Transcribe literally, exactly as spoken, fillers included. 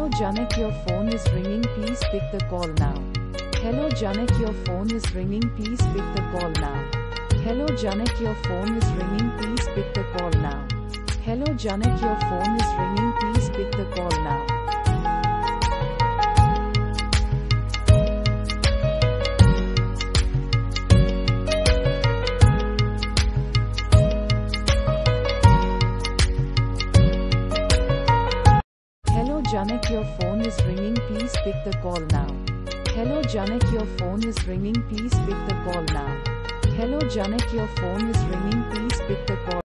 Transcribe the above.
Hello Janak, your phone is ringing, please pick the call now. Hello Janak, your phone is ringing, please pick the call now. Hello Janak, your phone is ringing, please pick the call now. Hello Janak, your phone is ringing, please pick the call now. Hello Janak, your phone is ringing, please pick the call now. Hello Janak, your phone is ringing, please pick the call now. Hello Janak, your phone is ringing, please pick the call.